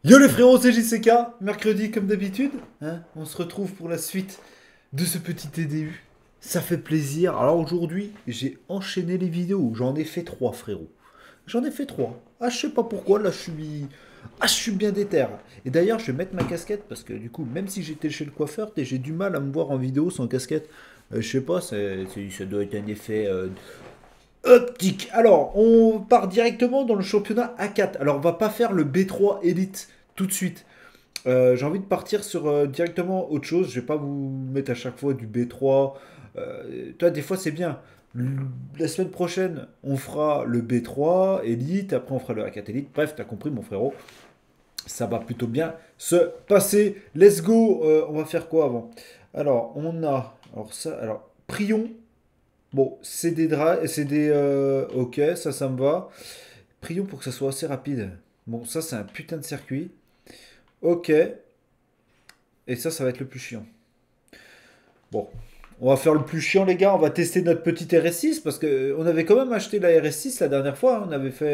Yo les frérots, c'est JCK, mercredi comme d'habitude, hein, on se retrouve pour la suite de ce petit TDU. Ça fait plaisir. Alors aujourd'hui, j'ai enchaîné les vidéos, j'en ai fait trois frérot. J'en ai fait trois. Ah, je sais pas pourquoi, là je suis bien déter. Et d'ailleurs, je vais mettre ma casquette parce que du coup, même si j'étais chez le coiffeur, j'ai du mal à me voir en vidéo sans casquette. Je sais pas, ça doit être un effet optique. Alors, on part directement dans le championnat A4. Alors, on va pas faire le B3 Elite tout de suite. J'ai envie de partir sur directement autre chose. Je vais pas vous mettre à chaque fois du B3. Toi, des fois, c'est bien. La semaine prochaine, on fera le B3 Elite. Après, on fera le A4 Elite. Bref, t'as compris, mon frérot. Ça va plutôt bien se passer. Let's go. On va faire quoi avant? Alors, on a. Alors, ça. Alors, Prions. Bon, c'est des draps. C'est des. Ok, ça me va. Prions pour que ça soit assez rapide. Bon, ça, c'est un putain de circuit. Ok. Et ça va être le plus chiant. Bon, on va faire le plus chiant, les gars. On va tester notre petite RS6 parce que on avait quand même acheté la RS6 la dernière fois, hein. On avait fait,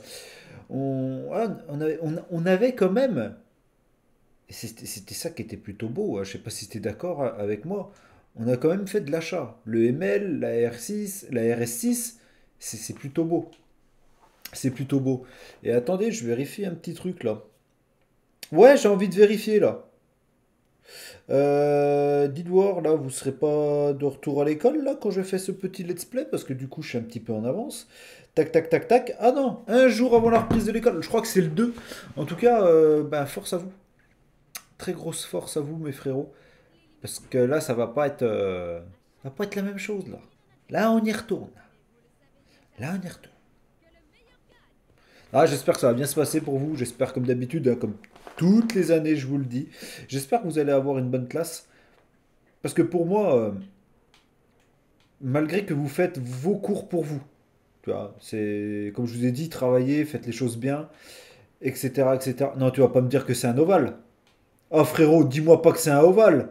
on avait quand même. Et c'était ça qui était plutôt beau, hein. Je sais pas si tu es d'accord avec moi. On a quand même fait de l'achat. Le ML, la R6, la RS6, c'est plutôt beau. C'est plutôt beau. Et attendez, je vérifie un petit truc là. Ouais, j'ai envie de vérifier là. Dites voir, là, vous serez pas de retour à l'école, là, quand je fais ce petit let's play, parce que du coup, je suis un petit peu en avance. Tac, tac, tac, tac. Ah non, un jour avant la reprise de l'école. Je crois que c'est le 2. En tout cas, bah, force à vous. Très grosse force à vous, mes frérots. Parce que là, ça va pas être la même chose, là. Là, on y retourne. Là, on y retourne. Ah, j'espère que ça va bien se passer pour vous. J'espère, comme d'habitude, hein, comme toutes les années, je vous le dis. J'espère que vous allez avoir une bonne classe. Parce que pour moi, malgré que vous faites vos cours pour vous. Tu vois, c'est comme je vous ai dit, travaillez, faites les choses bien, etc., etc. Non, tu vas pas me dire que c'est un ovale. Oh frérot, dis-moi pas que c'est un ovale.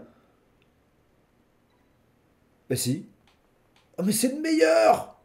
Bah si. Oh mais c'est le meilleur.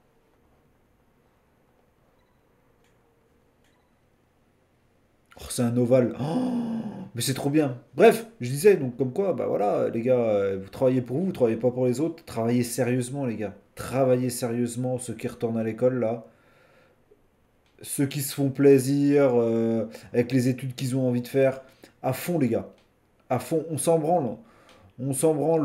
Oh, c'est un ovale. Oh, mais c'est trop bien. Bref, je disais donc comme quoi, bah voilà, les gars, vous travaillez pour vous, vous travaillez pas pour les autres. Travaillez sérieusement, les gars. Travaillez sérieusement, ceux qui retournent à l'école là. Ceux qui se font plaisir avec les études qu'ils ont envie de faire. À fond, les gars. À fond, on s'en branle. On s'en branle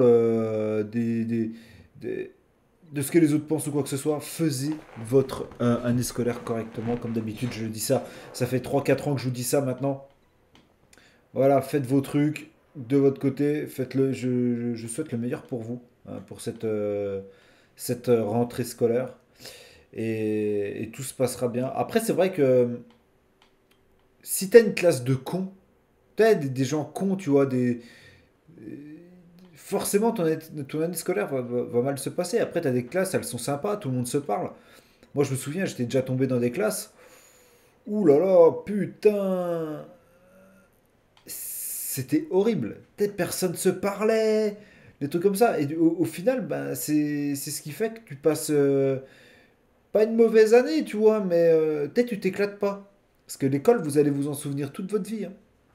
des- de ce que les autres pensent ou quoi que ce soit. Faites votre année scolaire correctement. Comme d'habitude, je dis ça. Ça fait 3 4 ans que je vous dis ça maintenant. Voilà, faites vos trucs de votre côté. Faites-le. Je souhaite le meilleur pour vous, hein, pour cette rentrée scolaire. Et tout se passera bien. Après, c'est vrai que si t'as une classe de cons, t'as des gens cons, tu vois, forcément ton année scolaire va mal se passer. Après, t'as des classes, elles sont sympas, tout le monde se parle. Moi, je me souviens, j'étais déjà tombé dans des classes. Ouh là là, putain, c'était horrible. Personne se parlait, des trucs comme ça. Et au final, ben, c'est ce qui fait que tu passes pas une mauvaise année, tu vois, mais peut-être tu t'éclates pas. Parce que l'école, vous allez vous en souvenir toute votre vie, hein.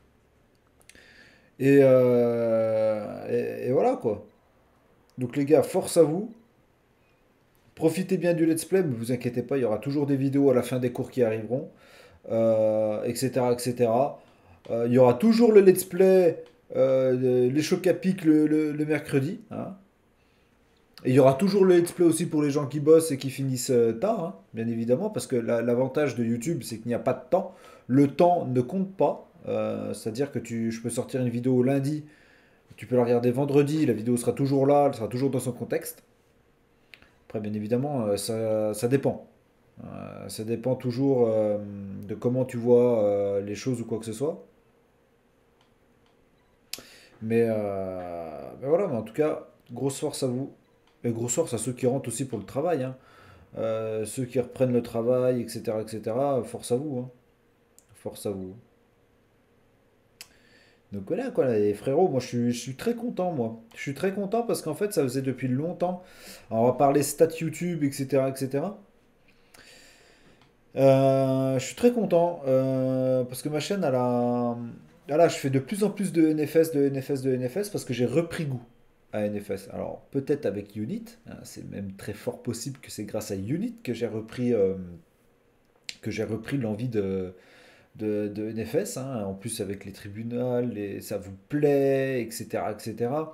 Et voilà quoi. Donc les gars, force à vous. Profitez bien du let's play, mais vous inquiétez pas, il y aura toujours des vidéos à la fin des cours qui arriveront, etc. etc. Il y aura toujours le let's play, les chocs à pic le mercredi, hein. Et il y aura toujours le let's play aussi pour les gens qui bossent et qui finissent tard, hein, bien évidemment, parce que l'avantage de YouTube, c'est qu'il n'y a pas de temps. Le temps ne compte pas. C'est-à-dire que je peux sortir une vidéo lundi, tu peux la regarder vendredi, la vidéo sera toujours là, elle sera toujours dans son contexte. Après, bien évidemment, ça dépend. Ça dépend toujours de comment tu vois les choses ou quoi que ce soit. Mais voilà, mais en tout cas, grosse force à vous. Et grosse force à ceux qui rentrent aussi pour le travail, hein. Ceux qui reprennent le travail, etc., etc. Force à vous, hein. Force à vous. Donc voilà quoi, les frérots, moi je suis très content, moi. Je suis très content parce qu'en fait, ça faisait depuis longtemps. Alors, on va parler stats YouTube, etc., etc. Je suis très content parce que ma chaîne, elle a. là, je fais de plus en plus de NFS, de NFS, de NFS parce que j'ai repris goût à NFS. Alors, peut-être avec Unit, hein, c'est même très fort possible que c'est grâce à Unit que j'ai repris l'envie de NFS, hein. En plus, avec les tribunals, ça vous plaît, etc., etc.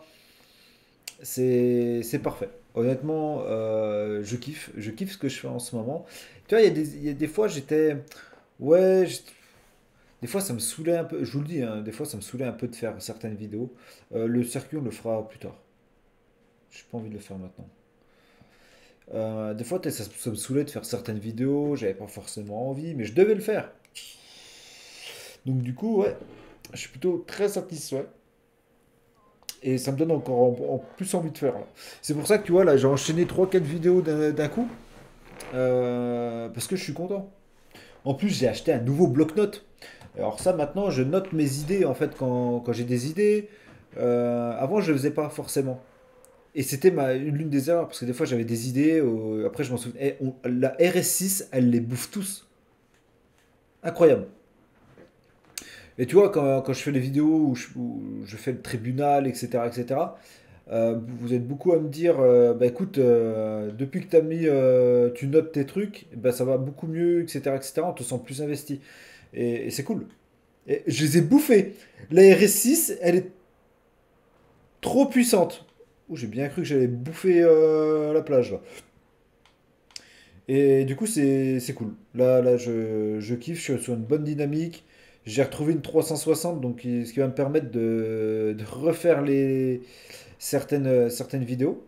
C'est parfait. Honnêtement, je kiffe ce que je fais en ce moment. Tu vois, il y a des fois, j'étais. Ouais, des fois, ça me saoulait un peu. Je vous le dis, hein, des fois, ça me saoulait un peu de faire certaines vidéos. Le circuit, on le fera plus tard. J'ai pas envie de le faire maintenant. Des fois, ça me saoulait de faire certaines vidéos. J'avais pas forcément envie, mais je devais le faire. Donc, du coup, ouais, je suis plutôt très satisfait. Et ça me donne encore en plus envie de faire, là. C'est pour ça que tu vois, là, j'ai enchaîné trois quatre vidéos d'un coup. Parce que je suis content. En plus, j'ai acheté un nouveau bloc-notes. Alors ça, maintenant, je note mes idées, en fait, quand j'ai des idées. Avant, je le faisais pas forcément. Et c'était l'une des erreurs, parce que des fois, j'avais des idées. Après, je m'en souviens. La RS6, elle les bouffe tous. Incroyable. Et tu vois, quand je fais les vidéos où je fais le tribunal, etc., etc., vous êtes beaucoup à me dire, bah écoute, depuis que tu notes tes trucs, bah, ça va beaucoup mieux, etc., etc., on te sent plus investi. Et c'est cool. Et je les ai bouffés. La RS6, elle est trop puissante. Oh, j'ai bien cru que j'allais bouffer la plage, là. Et du coup, c'est cool. Là je kiffe, je suis sur une bonne dynamique. J'ai retrouvé une 360, donc ce qui va me permettre de refaire certaines vidéos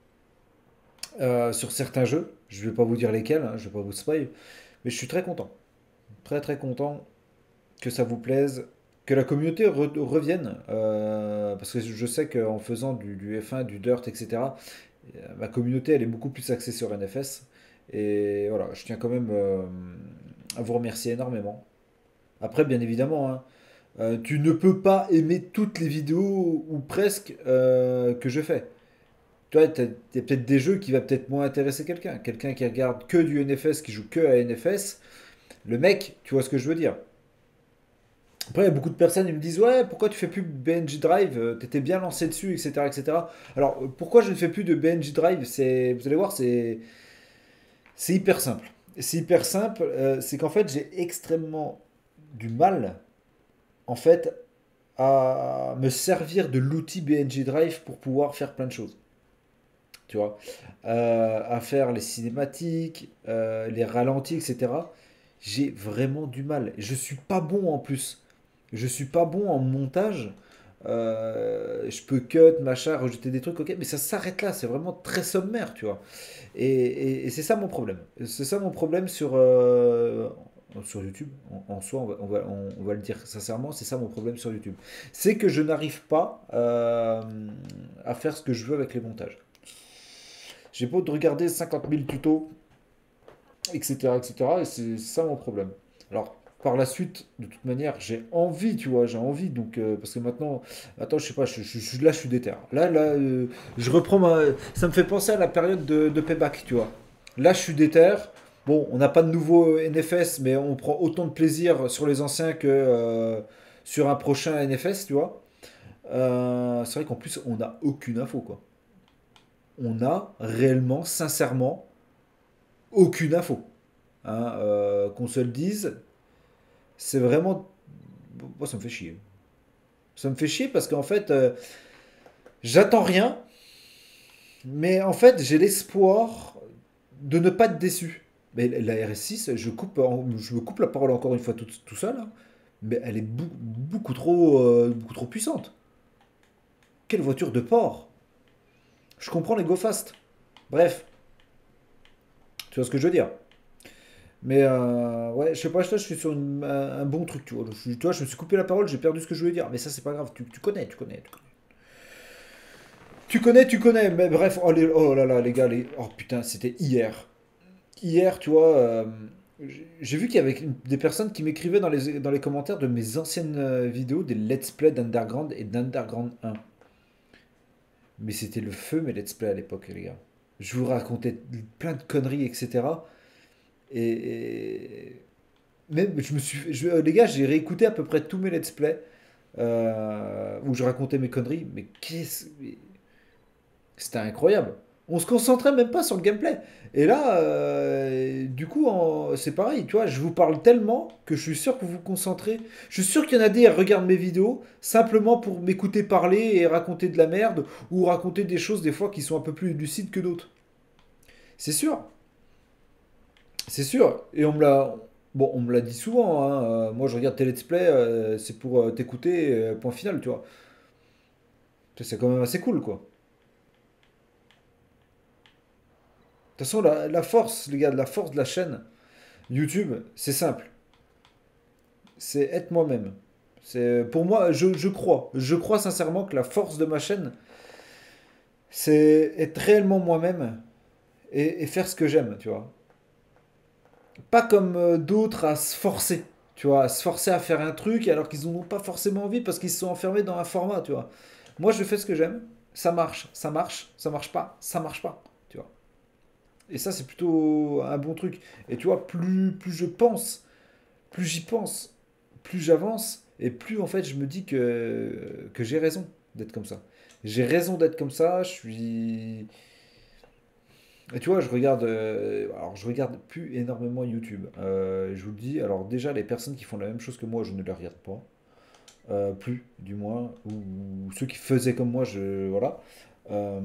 sur certains jeux. Je vais pas vous dire lesquels, hein, je vais pas vous spoil. Mais je suis très content. Très très content que ça vous plaise, que la communauté revienne. Parce que je sais qu'en faisant du F1, du Dirt, etc., ma communauté elle est beaucoup plus axée sur NFS. Et voilà, je tiens quand même à vous remercier énormément. Après, bien évidemment, hein, tu ne peux pas aimer toutes les vidéos ou presque que je fais. Tu vois, il y a peut-être des jeux qui va peut-être moins intéresser quelqu'un. Quelqu'un qui regarde que du NFS, qui joue que à NFS, le mec, tu vois ce que je veux dire. Après, il y a beaucoup de personnes qui me disent ouais, pourquoi tu fais plus BNG Drive? T'étais bien lancé dessus, etc., etc. Alors, pourquoi je ne fais plus de BNG Drive? Vous allez voir, c'est hyper simple. C'est hyper simple. C'est qu'en fait, j'ai extrêmement du mal, en fait, à me servir de l'outil BNG Drive pour pouvoir faire plein de choses. Tu vois, à faire les cinématiques, les ralentis, etc. J'ai vraiment du mal. Je suis pas bon en plus. Je suis pas bon en montage. Je peux cut, machin, rajouter des trucs, ok, mais ça s'arrête là. C'est vraiment très sommaire, tu vois. Et c'est ça mon problème. C'est ça mon problème sur YouTube. En soi, on va le dire sincèrement, c'est ça mon problème sur YouTube. C'est que je n'arrive pas à faire ce que je veux avec les montages. J'ai beau de regarder 50 000 tutos, etc., etc., et c'est ça mon problème. Alors, par la suite, de toute manière, j'ai envie, tu vois, j'ai envie, donc, parce que maintenant, attends, je sais pas, là, je suis déter. Je reprends ça me fait penser à la période de payback, tu vois. Là, je suis déter. Bon, on n'a pas de nouveau NFS, mais on prend autant de plaisir sur les anciens que sur un prochain NFS, tu vois. C'est vrai qu'en plus, on n'a aucune info, quoi. On a réellement, sincèrement, aucune info. Hein, qu'on se le dise, c'est vraiment. Moi, ça me fait chier. Ça me fait chier parce qu'en fait, j'attends rien, mais en fait, j'ai l'espoir de ne pas être déçu. Mais la RS6, je me coupe la parole encore une fois tout seul, hein, mais elle est beaucoup trop puissante. Quelle voiture de port. Je comprends les go fast. Bref, tu vois ce que je veux dire. Mais ouais, je sais pas, je suis sur un bon truc, tu vois. Tu vois, je me suis coupé la parole, j'ai perdu ce que je voulais dire. Mais ça, c'est pas grave, tu connais, tu connais, tu connais. Tu connais, tu connais. Mais bref, oh là là, les gars, oh putain, c'était hier. Hier, tu vois, j'ai vu qu'il y avait des personnes qui m'écrivaient dans les commentaires de mes anciennes vidéos, des let's play d'Underground et d'Underground 1. Mais c'était le feu, mes let's play à l'époque, les gars. Je vous racontais plein de conneries, etc. Et, même, les gars, j'ai réécouté à peu près tous mes let's play. où je racontais mes conneries. Mais c'était incroyable. On se concentrait même pas sur le gameplay. Et là, du coup, c'est pareil, tu vois, je vous parle tellement que je suis sûr que vous vous concentrez. Je suis sûr qu'il y en a des qui regardent mes vidéos simplement pour m'écouter parler et raconter de la merde ou raconter des choses des fois qui sont un peu plus lucides que d'autres. C'est sûr, c'est sûr. Et on me l'a dit souvent, hein. Moi, je regarde tes let's play, c'est pour t'écouter, point final, tu vois. C'est quand même assez cool, quoi. De toute façon, la force, les gars, la force de la chaîne YouTube, c'est simple. C'est être moi-même. C'est pour moi, je crois sincèrement que la force de ma chaîne, c'est être réellement moi-même et faire ce que j'aime, tu vois. Pas comme d'autres à se forcer, tu vois, à se forcer à faire un truc alors qu'ils n'ont pas forcément envie parce qu'ils se sont enfermés dans un format, tu vois. Moi, je fais ce que j'aime, ça marche pas, ça marche pas, tu vois. Et ça, c'est plutôt un bon truc. Et tu vois, plus je pense, plus j'y pense, plus j'avance, et plus en fait je me dis que j'ai raison d'être comme ça. J'ai raison d'être comme ça, je suis... Et tu vois, alors je regarde plus énormément YouTube. Je vous le dis, alors déjà les personnes qui font la même chose que moi, je ne les regarde pas. Plus, du moins. Ou ceux qui faisaient comme moi, voilà. Euh,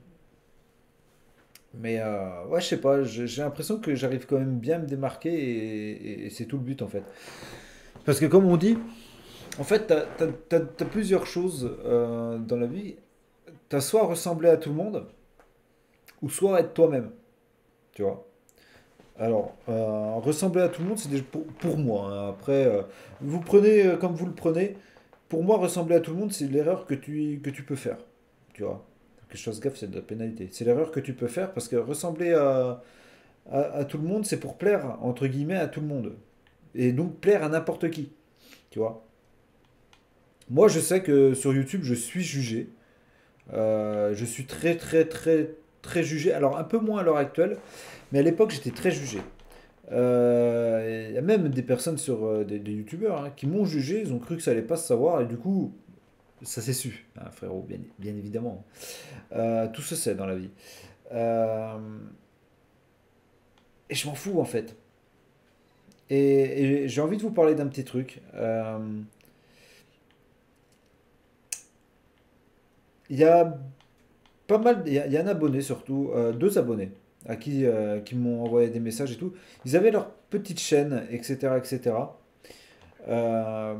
ouais, je sais pas, j'ai l'impression que j'arrive quand même bien à me démarquer et c'est tout le but en fait. Parce que comme on dit, en fait, t'as plusieurs choses dans la vie. T'as soit ressembler à tout le monde, ou soit être toi-même, tu vois. Alors, ressembler à tout le monde, c'est déjà pour moi, hein. Après, vous prenez comme vous le prenez. Pour moi, ressembler à tout le monde, c'est l'erreur que tu peux faire, tu vois. Que je fasse gaffe, c'est de la pénalité. C'est l'erreur que tu peux faire parce que ressembler à tout le monde, c'est pour plaire, entre guillemets, à tout le monde. Et donc plaire à n'importe qui, tu vois. Moi, je sais que sur YouTube, je suis jugé. Je suis très jugé. Alors, un peu moins à l'heure actuelle, mais à l'époque, j'étais très jugé. Il y a même des personnes sur des youtubeurs hein, qui m'ont jugé, ils ont cru que ça allait pas se savoir, et du coup, ça s'est su, hein, frérot, bien évidemment. Tout se sait dans la vie. Euh, et je m'en fous, en fait. Et j'ai envie de vous parler d'un petit truc. Il y a pas mal, il y a un abonné surtout, deux abonnés qui m'ont envoyé des messages et tout. Ils avaient leur petite chaîne, etc., etc. Euh,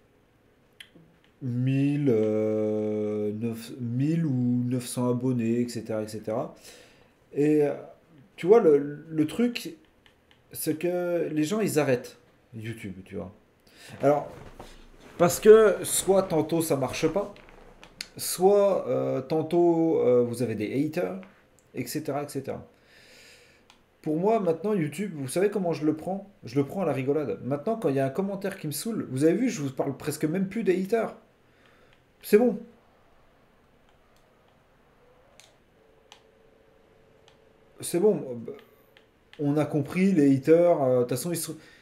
1000 ou 900 abonnés, etc., etc. Et tu vois, le truc, c'est que les gens, ils arrêtent YouTube, tu vois. Alors, parce que soit tantôt ça marche pas, soit tantôt vous avez des haters, etc., etc. Pour moi, maintenant, YouTube, vous savez comment je le prends? Je le prends à la rigolade. Maintenant, quand il y a un commentaire qui me saoule, vous avez vu, je vous parle presque même plus des haters. C'est bon. C'est bon. On a compris, les haters, de toute façon,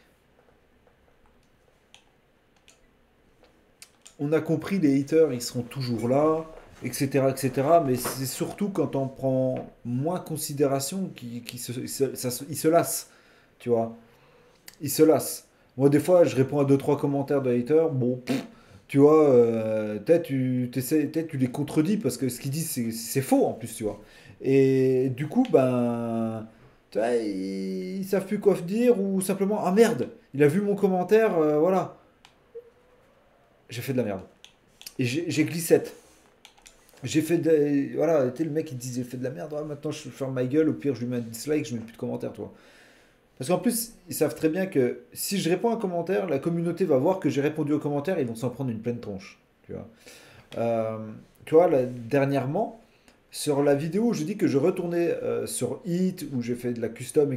on a compris, les haters, ils seront toujours là, etc., etc. Mais c'est surtout quand on prend moins considération ils se lassent, tu vois. Ils se lassent. Moi, des fois, je réponds à deux trois commentaires de haters, bon, tu vois, peut-être tu les contredis parce que ce qu'ils disent, c'est faux en plus, tu vois. Et du coup, ben, tu vois, ils savent plus quoi dire ou simplement, ah merde, il a vu mon commentaire, voilà, j'ai fait de la merde. Et j'ai glissette. J'ai fait de, voilà, tu sais, le mec il dit j'ai fait de la merde, ah, maintenant je ferme ma gueule, au pire je lui mets un dislike, je mets plus de commentaires, toi. Parce qu'en plus, ils savent très bien que si je réponds à un commentaire, la communauté va voir que j'ai répondu au commentaire et ils vont s'en prendre une pleine tronche, tu vois. Euh, tu vois, dernièrement, sur la vidéo où je dis que je retournais sur Hit, où j'ai fait de la custom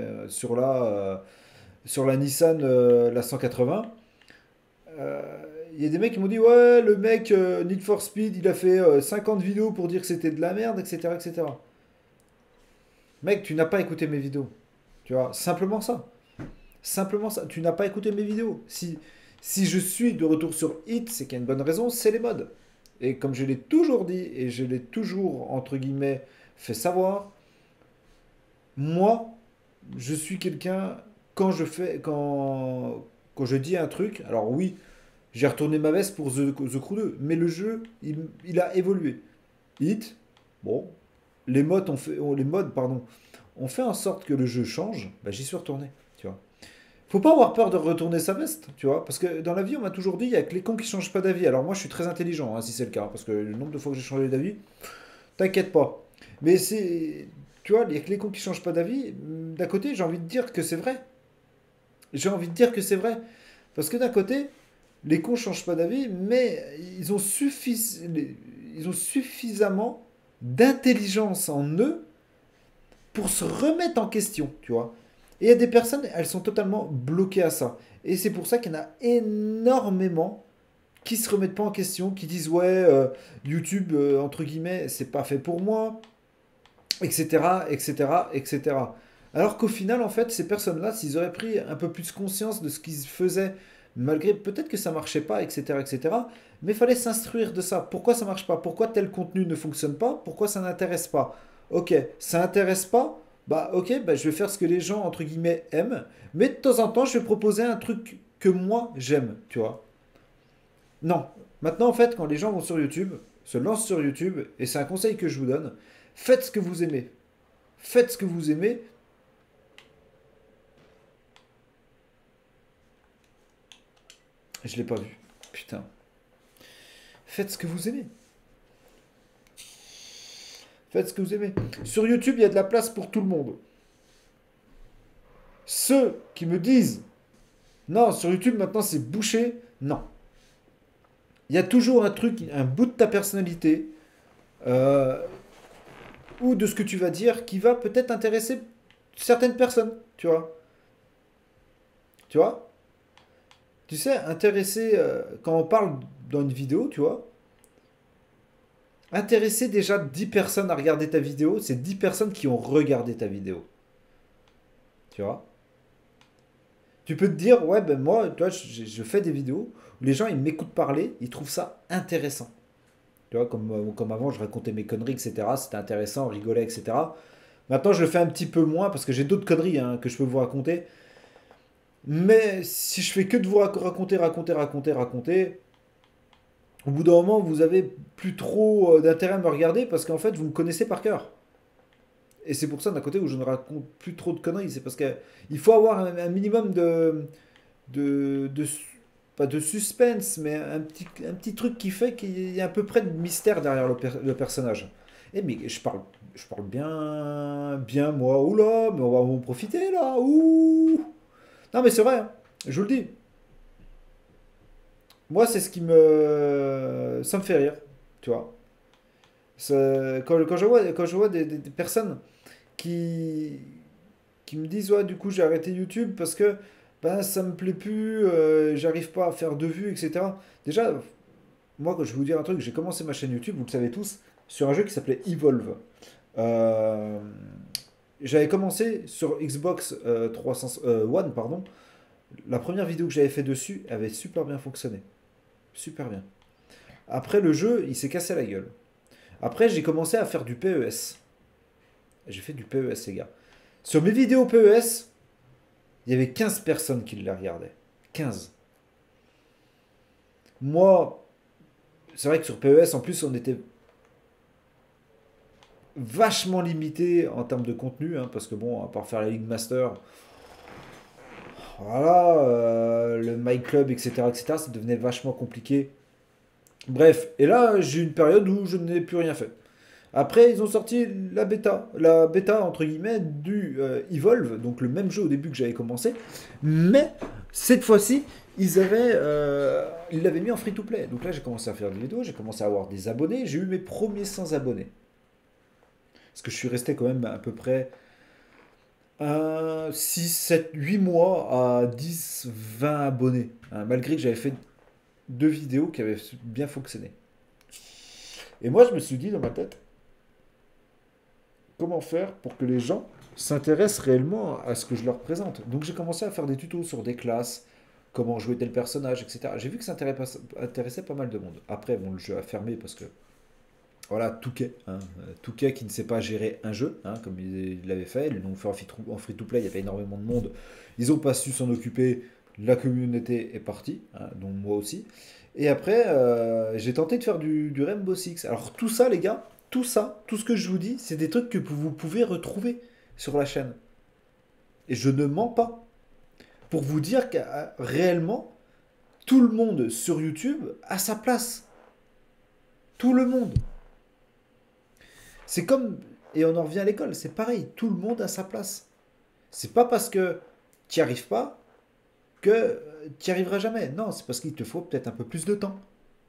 sur la Nissan la 180, euh, il y a des mecs qui m'ont dit ouais, le mec Need for Speed, il a fait 50 vidéos pour dire que c'était de la merde, etc., etc. Mec, tu n'as pas écouté mes vidéos. Tu vois, simplement ça. Simplement ça. Tu n'as pas écouté mes vidéos. Si je suis de retour sur Hit, c'est qu'il y a une bonne raison, c'est les mods. Et comme je l'ai toujours dit, et je l'ai toujours, entre guillemets, fait savoir, moi, je suis quelqu'un, quand je dis un truc, alors oui, j'ai retourné ma veste pour The Crew 2, mais le jeu, il a évolué. Hit, bon, les mods, pardon, ont fait en sorte que le jeu change, bah, j'y suis retourné, tu vois. Faut pas avoir peur de retourner sa veste, tu vois, parce que dans la vie, on m'a toujours dit, il y a que les cons qui changent pas d'avis. Alors moi, je suis très intelligent, hein, si c'est le cas, parce que le nombre de fois que j'ai changé d'avis, t'inquiète pas. Mais c'est, tu vois, il y a que les cons qui changent pas d'avis. D'un côté, j'ai envie de dire que c'est vrai. J'ai envie de dire que c'est vrai. Parce que d'un côté, les cons changent pas d'avis, mais ils ont suffisamment d'intelligence en eux pour se remettre en question, tu vois. Et il y a des personnes, elles sont totalement bloquées à ça. Et c'est pour ça qu'il y en a énormément qui se remettent pas en question, qui disent ouais, YouTube, entre guillemets, c'est pas fait pour moi, etc., etc., etc. Alors qu'au final, en fait, ces personnes-là, s'ils auraient pris un peu plus conscience de ce qu'ils faisaient, malgré peut-être que ça marchait pas, etc., etc., mais il fallait s'instruire de ça. Pourquoi ça marche pas? Pourquoi tel contenu ne fonctionne pas? Pourquoi ça n'intéresse pas? Ok, ça intéresse pas? Bah ok, bah, je vais faire ce que les gens, entre guillemets, aiment, mais de temps en temps, je vais proposer un truc que moi, j'aime, tu vois. Non. Maintenant, en fait, quand les gens vont sur YouTube, se lancent sur YouTube, et c'est un conseil que je vous donne, faites ce que vous aimez. Faites ce que vous aimez. Je l'ai pas vu. Putain. Faites ce que vous aimez. Faites ce que vous aimez. Sur YouTube, il y a de la place pour tout le monde. Ceux qui me disent non, sur YouTube maintenant c'est bouché, non. Il y a toujours un truc, un bout de ta personnalité euh, ou de ce que tu vas dire qui va peut-être intéresser certaines personnes, tu vois. Tu vois. Tu sais, intéresser, quand on parle dans une vidéo, tu vois, intéresser déjà 10 personnes à regarder ta vidéo, c'est 10 personnes qui ont regardé ta vidéo. Tu vois. Tu peux te dire, ouais, ben moi, tu vois, je fais des vidéos où les gens, ils m'écoutent parler, ils trouvent ça intéressant. Tu vois, comme avant, je racontais mes conneries, etc. C'était intéressant, on rigolait, etc. Maintenant, je le fais un petit peu moins parce que j'ai d'autres conneries hein, que je peux vous raconter. Mais si je fais que de vous raconter, au bout d'un moment, vous avez plus trop d'intérêt à me regarder parce qu'en fait, vous me connaissez par cœur. Et c'est pour ça, d'un côté, où je ne raconte plus trop de conneries. C'est parce qu'il faut avoir un minimum de pas de suspense, mais un petit truc qui fait qu'il y a à peu près de mystère derrière le personnage. Eh, mais je parle bien, moi. Oula, mais on va en profiter là. Ouh. Non, mais c'est vrai, hein, je vous le dis. Moi, c'est ce qui me. Ça me fait rire, tu vois. Quand je vois des personnes qui, qui me disent, ouais, du coup, j'ai arrêté YouTube parce que ben, ça me plaît plus, j'arrive pas à faire de vues, etc. Déjà, moi, quand je vais vous dire un truc, j'ai commencé ma chaîne YouTube, vous le savez tous, sur un jeu qui s'appelait Evolve. Euh, J'avais commencé sur Xbox 300, One, pardon. La première vidéo que j'avais fait dessus avait super bien fonctionné. Super bien. Après, le jeu, il s'est cassé la gueule. Après, j'ai commencé à faire du PES. J'ai fait du PES, les gars. Sur mes vidéos PES, il y avait 15 personnes qui les regardaient. 15. Moi, c'est vrai que sur PES, en plus, on était vachement limité en termes de contenu, hein, parce que bon, à part faire la League Master, voilà, le My Club, etc., etc., ça devenait vachement compliqué. Bref, et là, j'ai eu une période où je n'ai plus rien fait. Après, ils ont sorti la bêta entre guillemets du Evolve, donc le même jeu au début que j'avais commencé, mais cette fois-ci, ils l'avaient mis en free-to-play. Donc là, j'ai commencé à faire des vidéos, j'ai commencé à avoir des abonnés, j'ai eu mes premiers 100 abonnés. Parce que je suis resté quand même à peu près 6, 7, 8 mois à 10, 20 abonnés, hein, malgré que j'avais fait deux vidéos qui avaient bien fonctionné. Et moi, je me suis dit dans ma tête, comment faire pour que les gens s'intéressent réellement à ce que je leur présente. Donc j'ai commencé à faire des tutos sur des classes, comment jouer tel personnage, etc. J'ai vu que ça intéressait pas mal de monde. Après, bon, le jeu a fermé parce que, voilà, Touquet, hein, Touquet qui ne sait pas gérer un jeu, hein, comme il l'avait fait, ils l'ont fait en free-to-play, il y avait énormément de monde, ils n'ont pas su s'en occuper, la communauté est partie, hein, dont moi aussi. Et après, j'ai tenté de faire du Rainbow Six. Alors tout ça, les gars, tout ça, tout ce que je vous dis, c'est des trucs que vous pouvez retrouver sur la chaîne. Et je ne mens pas. Pour vous dire que réellement, tout le monde sur YouTube a sa place. Tout le monde. C'est comme, et on en revient à l'école, c'est pareil, tout le monde a sa place. C'est pas parce que tu n'y arrives pas que tu n'y arriveras jamais. Non, c'est parce qu'il te faut peut-être un peu plus de temps.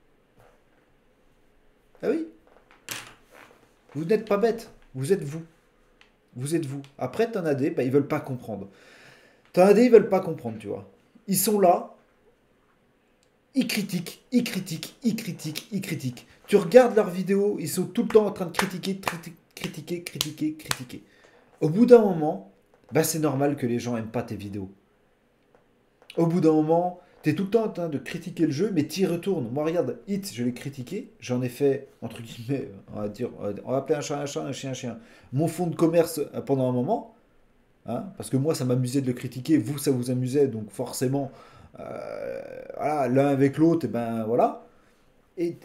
Ah oui, vous n'êtes pas bête, vous êtes vous. Vous êtes vous. Après, t'en as des, bah, ils veulent pas comprendre. T'en as des, ils veulent pas comprendre, tu vois. Ils sont là, ils critiquent, ils critiquent, ils critiquent, ils critiquent. Tu regardes leurs vidéos, ils sont tout le temps en train de critiquer, critiquer, critiquer, critiquer. Au bout d'un moment, bah, c'est normal que les gens aiment pas tes vidéos. Au bout d'un moment, tu es tout le temps en train de critiquer le jeu, mais tu y retournes. Moi, regarde, Hit, je l'ai critiqué. J'en ai fait, entre guillemets, on va dire, on va appeler un chat un chat, un chien un chien. Mon fonds de commerce pendant un moment. Hein, parce que moi, ça m'amusait de le critiquer. Vous, ça vous amusait. Donc, forcément, voilà, l'un avec l'autre, et ben voilà. Et,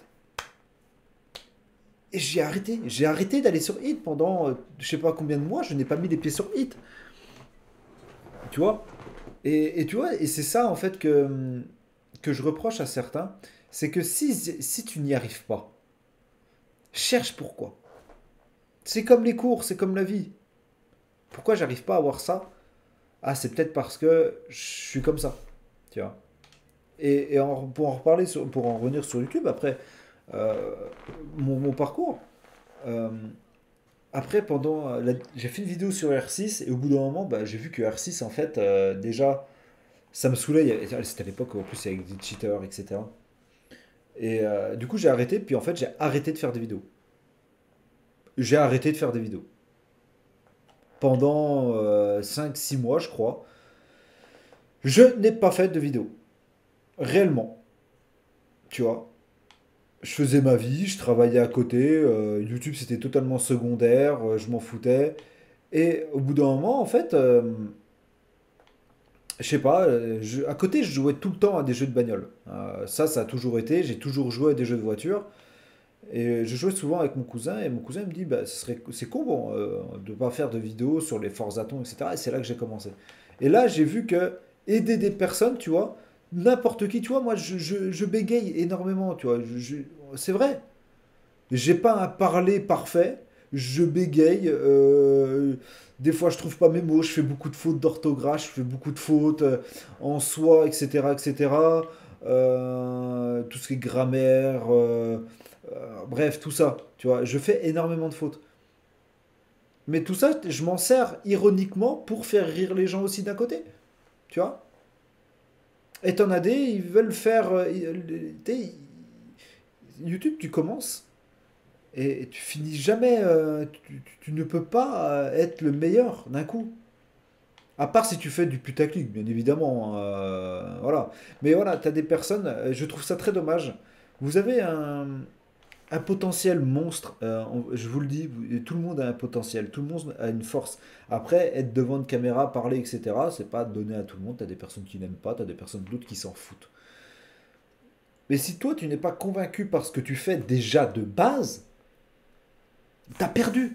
et j'ai arrêté. J'ai arrêté d'aller sur Hit pendant je sais pas combien de mois. Je n'ai pas mis les pieds sur Hit. Tu vois. Et tu vois, et c'est ça en fait que je reproche à certains, c'est que si tu n'y arrives pas, cherche pourquoi. C'est comme les cours, c'est comme la vie. Pourquoi j'arrive pas à avoir ça? Ah, c'est peut-être parce que je suis comme ça, tu vois. Pour en reparler, pour en revenir sur YouTube, après, euh, mon parcours, euh, après, j'ai fait une vidéo sur R6 et au bout d'un moment, bah, j'ai vu que R6, en fait, déjà, ça me saoulait. C'était à l'époque où, en plus, avec des cheaters, etc. Et du coup, j'ai arrêté. Puis en fait, j'ai arrêté de faire des vidéos. J'ai arrêté de faire des vidéos. Pendant 5-6 mois, je crois, je n'ai pas fait de vidéos. Réellement. Tu vois. Je faisais ma vie, je travaillais à côté. YouTube, c'était totalement secondaire. Je m'en foutais. Et au bout d'un moment, en fait, je sais pas, à côté, je jouais tout le temps à des jeux de bagnole. Ça a toujours été. J'ai toujours joué à des jeux de voiture. Et je jouais souvent avec mon cousin, et mon cousin me dit, bah, c'est con bon, de pas faire de vidéos sur les Forzaton, etc. Et c'est là que j'ai commencé. Et là, j'ai vu que aider des personnes, tu vois, n'importe qui, tu vois, moi, je bégaye énormément, tu vois. C'est vrai. J'ai pas un parler parfait. Je bégaye. Des fois, je trouve pas mes mots. Je fais beaucoup de fautes d'orthographe. Je fais beaucoup de fautes en soi, etc., etc. Tout ce qui est grammaire. Bref, tout ça. Tu vois, je fais énormément de fautes. Mais tout ça, je m'en sers ironiquement pour faire rire les gens aussi d'un côté. Tu vois. Et t'en as des, ils veulent faire. YouTube, tu commences. Et tu finis jamais, tu ne peux pas être le meilleur d'un coup. À part si tu fais du putaclic, bien évidemment. Voilà. Mais voilà, tu as des personnes, je trouve ça très dommage. Vous avez un potentiel monstre, je vous le dis, tout le monde a un potentiel, tout le monde a une force. Après, être devant une caméra, parler, etc., c'est pas donné à tout le monde. Tu as des personnes qui n'aiment pas, tu as des personnes d'autres qui s'en foutent. Mais si toi, tu n'es pas convaincu par ce que tu fais déjà de base, t'as perdu.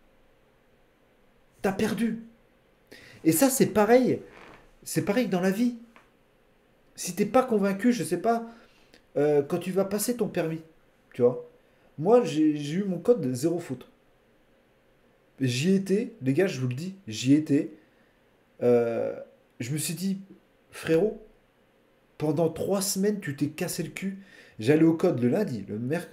T'as perdu. Et ça, c'est pareil. C'est pareil que dans la vie. Si t'es pas convaincu, je sais pas, quand tu vas passer ton permis, tu vois. Moi, j'ai eu mon code de zéro faute. J'y étais, les gars, je vous le dis, j'y étais. Euh, je me suis dit, frérot, pendant 3 semaines, tu t'es cassé le cul. J'allais au code le lundi,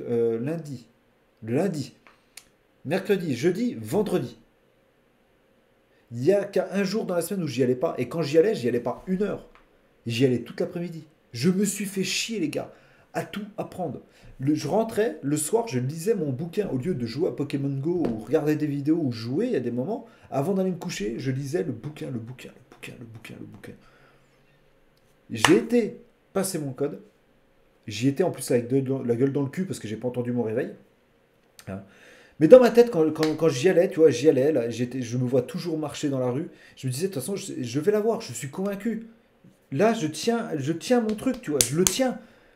le lundi, mercredi, jeudi, vendredi. Il n'y a qu'un jour dans la semaine où j'y allais pas. Et quand j'y allais pas 1 heure. J'y allais toute l'après-midi. Je me suis fait chier, les gars, à tout apprendre. Je rentrais, le soir, je lisais mon bouquin. Au lieu de jouer à Pokémon Go ou regarder des vidéos ou jouer, il y a des moments, avant d'aller me coucher, je lisais le bouquin, le bouquin, le bouquin, le bouquin, le bouquin. J'ai été passer mon code. J'y étais en plus avec la gueule dans le cul parce que j'ai pas entendu mon réveil. Hein. Mais dans ma tête, quand j'y allais, tu vois, j'y allais, là, je me vois toujours marcher dans la rue. Je me disais, de toute façon, je vais l'avoir, je suis convaincu. Là, je tiens mon truc, tu vois, je le tiens.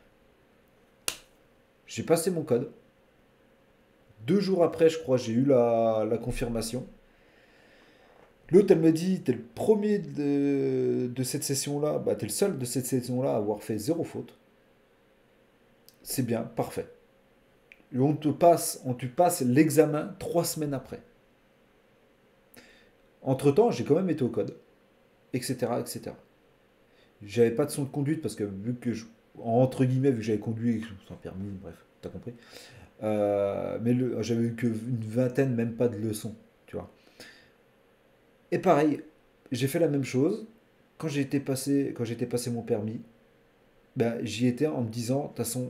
J'ai passé mon code. 2 jours après, je crois, j'ai eu la confirmation. L'autre, elle me dit, t'es le premier de cette session-là, bah t'es le seul de cette session-là à avoir fait zéro faute. C'est bien, parfait. Et on te passe l'examen 3 semaines après. Entre-temps, j'ai quand même été au code, etc., etc. J'avais pas de son de conduite parce que entre guillemets, vu que j'avais conduit sans permis, bref, t'as compris. Mais j'avais eu qu'une vingtaine, même pas de leçons, tu vois. Et pareil, j'ai fait la même chose. Quand j'étais passé mon permis, ben, j'y étais en me disant, de toute façon,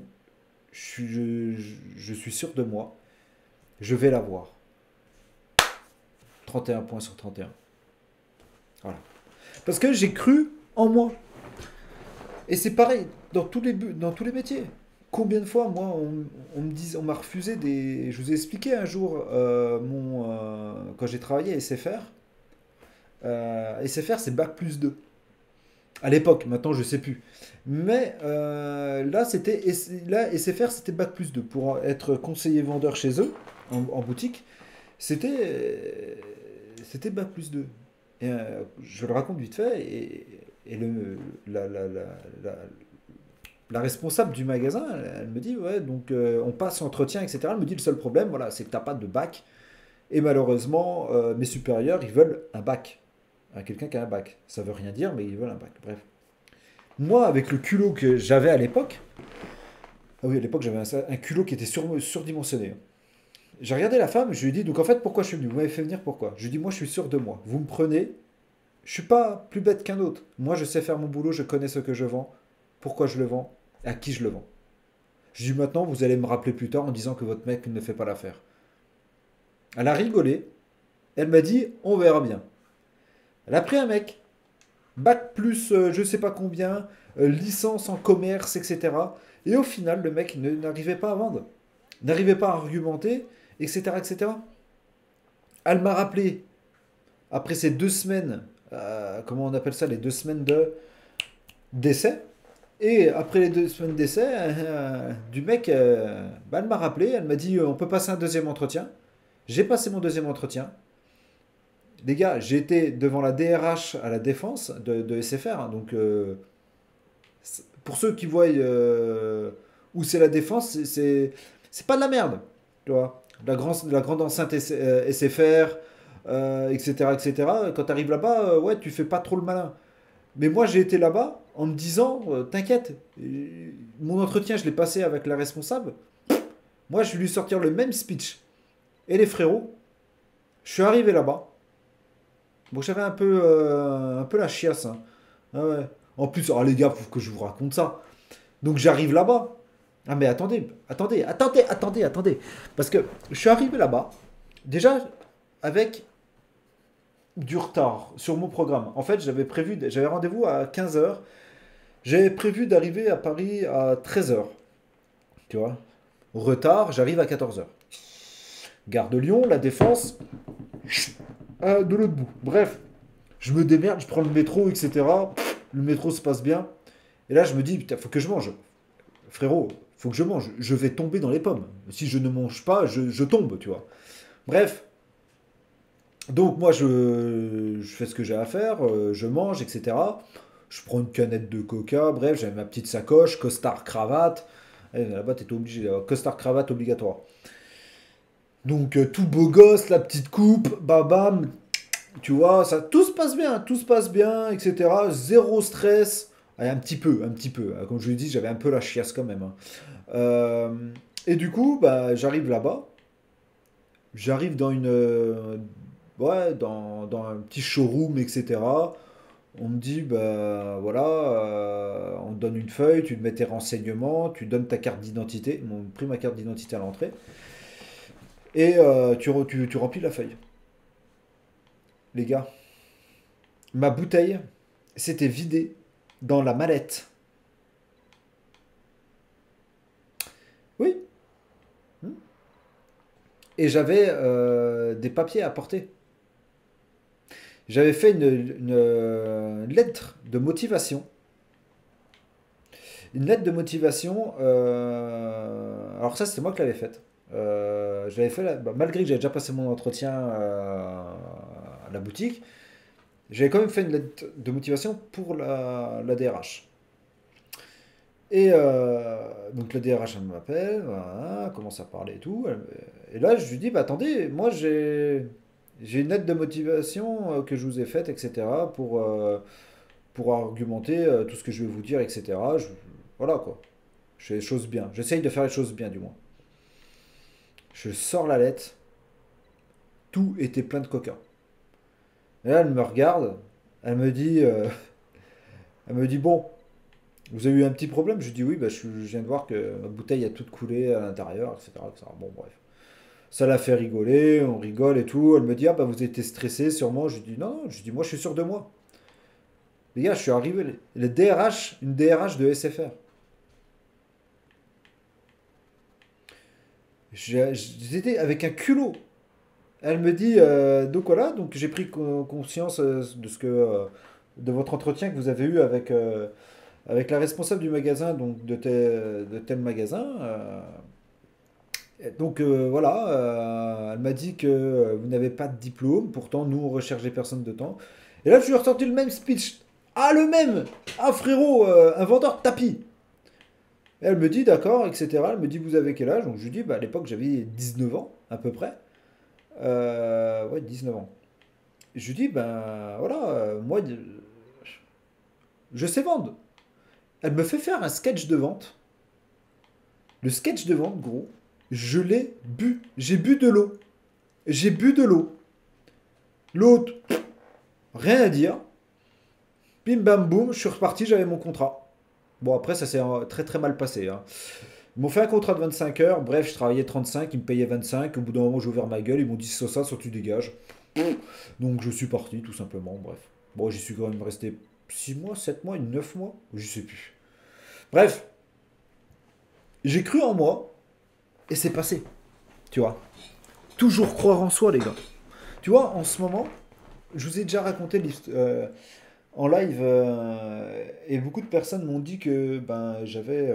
je suis sûr de moi, je vais l'avoir. 31 points sur 31. Voilà. Parce que j'ai cru en moi. Et c'est pareil dans tous les métiers. Combien de fois, moi, on m'a refusé des. Je vous ai expliqué un jour, quand j'ai travaillé à SFR. SFR, c'est bac plus 2. À l'époque, maintenant, je sais plus. Mais là, SFR, c'était bac plus 2. Pour être conseiller vendeur chez eux, en boutique, c'était bac plus 2. Et, je le raconte vite fait. Et la, la, la, la- la responsable du magasin, elle me dit, ouais, donc on passe l'entretien, etc. Elle me dit, le seul problème, voilà, c'est que t'as pas de bac. Et malheureusement, mes supérieurs, ils veulent un bac. Quelqu'un qui a un bac. Ça veut rien dire, mais ils veulent un bac. Bref. Moi, avec le culot que j'avais à l'époque, ah oui, à l'époque, j'avais un culot qui était surdimensionné. J'ai regardé la femme, je lui ai dit, donc en fait, pourquoi je suis venu? Vous m'avez fait venir pourquoi? Je lui ai dit, moi, je suis sûr de moi. Vous me prenez, je suis pas plus bête qu'un autre. Moi, je sais faire mon boulot, je connais ce que je vends, pourquoi je le vends, à qui je le vends. Je lui ai dit, maintenant, vous allez me rappeler plus tard en disant que votre mec ne fait pas l'affaire. Elle a rigolé, elle m'a dit, on verra bien. Elle a pris un mec, bac plus je sais pas combien, licence en commerce, etc. Et au final, le mec n'arrivait pas à vendre, n'arrivait pas à argumenter, etc., etc. Elle m'a rappelé, après ces 2 semaines, comment on appelle ça, les 2 semaines d'essai, et après les 2 semaines d'essai, du mec, bah, elle m'a rappelé, elle m'a dit, on peut passer un deuxième entretien. J'ai passé mon deuxième entretien. Les gars, j'ai été devant la DRH à la défense de SFR, hein, donc pour ceux qui voient où c'est la défense, c'est pas de la merde, tu vois. La grande enceinte SFR, etc., etc. Quand tu arrives là-bas, ouais, tu fais pas trop le malin. Mais moi, j'ai été là-bas en me disant, t'inquiète, mon entretien, je l'ai passé avec la responsable. Moi, je vais lui sortir le même speech. Et les frérots, je suis arrivé là-bas. Bon, j'avais un peu la chiasse, hein. Ah ouais. En plus, oh, les gars, faut que je vous raconte ça. Donc j'arrive là-bas. Ah mais attendez. Parce que je suis arrivé là-bas, déjà avec du retard sur mon programme. En fait, j'avais rendez-vous à 15 heures. J'avais prévu d'arriver à Paris à 13 heures. Tu vois. Retard, j'arrive à 14 heures. Gare de Lyon, la Défense, de l'autre bout. Bref, je me démerde, je prends le métro, etc. Le métro se passe bien. Et là, je me dis, putain, faut que je mange. Frérot, faut que je mange. Je vais tomber dans les pommes. Si je ne mange pas, je tombe, tu vois. Bref, donc moi, je fais ce que j'ai à faire, je mange, etc. Je prends une canette de coca, bref, j'avais ma petite sacoche, costard, cravate. Là-bas, t'étais obligé d'avoir costard, cravate obligatoire. Donc, tout beau gosse, la petite coupe, babam, tu vois, ça, tout se passe bien, etc. Zéro stress. Allez, un petit peu. Comme je l'ai dit, j'avais un peu la chiasse quand même, hein. Euh, et du coup, bah, j'arrive là-bas. J'arrive ouais, dans un petit showroom, etc. On me dit, bah voilà, on te donne une feuille, tu te mets tes renseignements, tu donnes ta carte d'identité. Ils m'ont pris ma carte d'identité à l'entrée. Et tu remplis la feuille. Les gars, ma bouteille s'était vidée dans la mallette. Oui. Hmm. Et j'avais des papiers à porter. J'avais fait une lettre de motivation. Une lettre de motivation. Alors ça, c'était moi qui l'avais faite. Je l'avais fait malgré que j'avais déjà passé mon entretien à la boutique. J'avais quand même fait une lettre de motivation pour la DRH. Et donc le DRH elle m'appelle, voilà, commence à parler et tout. Et là je lui dis, bah attendez, moi j'ai une lettre de motivation que je vous ai faite, etc. Pour argumenter tout ce que je vais vous dire, etc. Voilà quoi. Je fais les choses bien. J'essaye de faire les choses bien du moins. Je sors la lettre, tout était plein de coca. Et là elle me regarde, elle me dit, elle me dit bon, vous avez eu un petit problème? Je lui dis oui, bah, je viens de voir que ma bouteille a toute coulé à l'intérieur, etc., etc. Bon, bref. Ça l'a fait rigoler, on rigole et tout. Elle me dit, ah bah vous étiez stressé sûrement. Je lui dis, non, je lui dis, moi je suis sûr de moi. Les gars, je suis arrivé, le DRH, une DRH de SFR. J'étais avec un culot. Elle me dit, donc voilà, donc j'ai pris conscience de ce que, de votre entretien que vous avez eu avec la responsable du magasin, donc de tel magasin. Donc voilà, elle m'a dit que vous n'avez pas de diplôme, pourtant nous on recherche des personnes de temps. Et là je lui ai ressorti le même speech. Ah le même! Ah frérot, un vendeur de tapis. Et elle me dit d'accord, etc. Elle me dit vous avez quel âge? Donc je lui dis bah, à l'époque j'avais 19 ans à peu près. Ouais 19 ans. Je lui dis ben voilà, moi je sais vendre. Elle me fait faire un sketch de vente. Le sketch de vente gros, je l'ai bu. J'ai bu de l'eau. J'ai bu de l'eau. L'autre, rien à dire. Bim bam boum, je suis reparti, j'avais mon contrat. Bon, après, ça s'est très très mal passé, hein. Ils m'ont fait un contrat de 25 heures. Bref, je travaillais 35, ils me payaient 25. Au bout d'un moment, j'ai ouvert ma gueule. Ils m'ont dit soit ça, soit tu dégages. Donc, je suis parti, tout simplement. Bref. Bon, j'y suis quand même resté 6 mois, 7 mois, 9 mois. Je sais plus. Bref, j'ai cru en moi et c'est passé. Tu vois. Toujours croire en soi, les gars. Tu vois, en ce moment, je vous ai déjà raconté en live et beaucoup de personnes m'ont dit que ben j'avais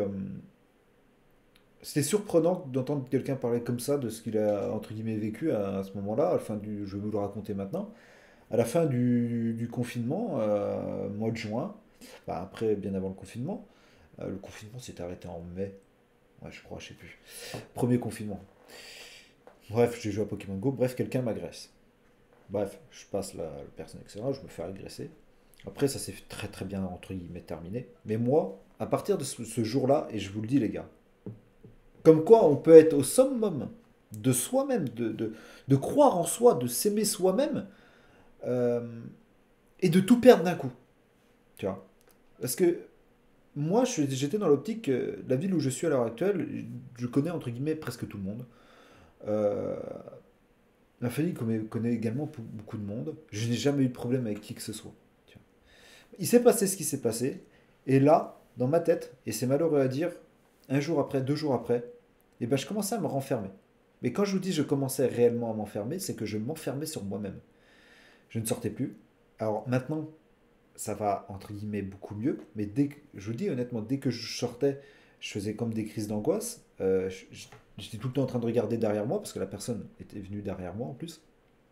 c'était surprenant d'entendre quelqu'un parler comme ça de ce qu'il a entre guillemets vécu à ce moment-là, à la fin du je vais vous le raconter maintenant, à la fin du confinement mois de juin, bah, après bien avant le confinement s'est arrêté en mai, ouais je crois, je sais plus. Premier confinement. Bref, j'ai joué à Pokémon Go, bref, quelqu'un m'agresse. Bref, je passe la personne, etc. Je me fais agresser. Après, ça s'est très très bien, entre guillemets, terminé. Mais moi, à partir de ce jour-là, et je vous le dis, les gars, comme quoi on peut être au summum de soi-même, de croire en soi, de s'aimer soi-même, euh, et de tout perdre d'un coup. Tu vois. Parce que moi, j'étais dans l'optique, la ville où je suis à l'heure actuelle, je connais, entre guillemets, presque tout le monde. Euh, Ma famille connaît également beaucoup de monde. Je n'ai jamais eu de problème avec qui que ce soit. Tu vois. Il s'est passé ce qui s'est passé. Et là, dans ma tête, et c'est malheureux à dire, un jour après, 2 jours après, eh ben, je commençais à me renfermer. Mais quand je vous dis je commençais réellement à m'enfermer, c'est que je m'enfermais sur moi-même. Je ne sortais plus. Alors maintenant, ça va entre guillemets beaucoup mieux. Mais je vous dis honnêtement, dès que je sortais, je faisais comme des crises d'angoisse. J'étais tout le temps en train de regarder derrière moi parce que la personne était venue derrière moi en plus.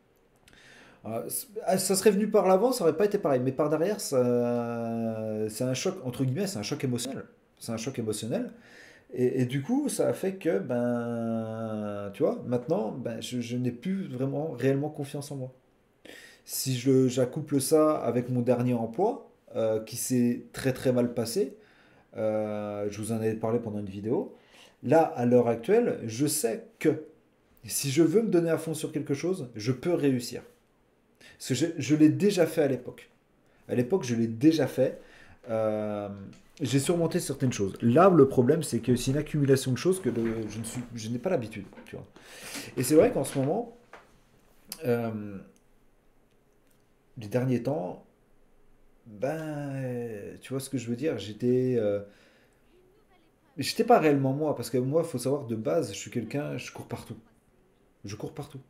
Ça serait venu par l'avant, ça aurait pas été pareil. Mais par derrière, c'est un choc, entre guillemets, c'est un choc émotionnel. C'est un choc émotionnel. Et du coup, ça a fait que, ben, tu vois, maintenant, ben, je n'ai plus vraiment, réellement confiance en moi. Si j'accouple ça avec mon dernier emploi, qui s'est très très mal passé, je vous en avais parlé pendant une vidéo, là, à l'heure actuelle, je sais que si je veux me donner à fond sur quelque chose, je peux réussir. Parce que je l'ai déjà fait à l'époque. À l'époque, je l'ai déjà fait. Euh, j'ai surmonté certaines choses. Là, le problème, c'est que c'est une accumulation de choses que je n'ai pas l'habitude. Tu vois. Et c'est vrai qu'en ce moment, euh, les derniers temps, Ben, tu vois ce que je veux dire? J'étais pas réellement moi, parce que moi, il faut savoir, de base, je suis quelqu'un, je cours partout. Je cours partout.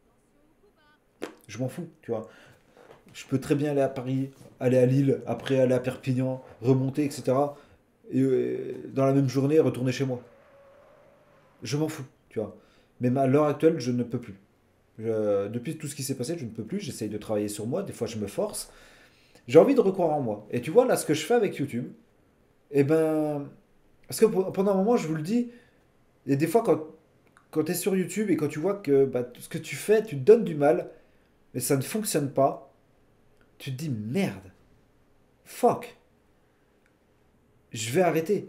Je m'en fous, tu vois. Je peux très bien aller à Paris, aller à Lille, après aller à Perpignan, remonter, etc. Et dans la même journée, retourner chez moi. Je m'en fous, tu vois. Mais à l'heure actuelle, je ne peux plus. Depuis tout ce qui s'est passé, je ne peux plus. J'essaye de travailler sur moi. Des fois, je me force. J'ai envie de recroire en moi. Et tu vois, là, ce que je fais avec YouTube, eh ben. Parce que pendant un moment, je vous le dis, il y a des fois, quand tu es sur YouTube et quand tu vois que bah, tout ce que tu fais, tu te donnes du mal, mais ça ne fonctionne pas, tu te dis merde, fuck, je vais arrêter.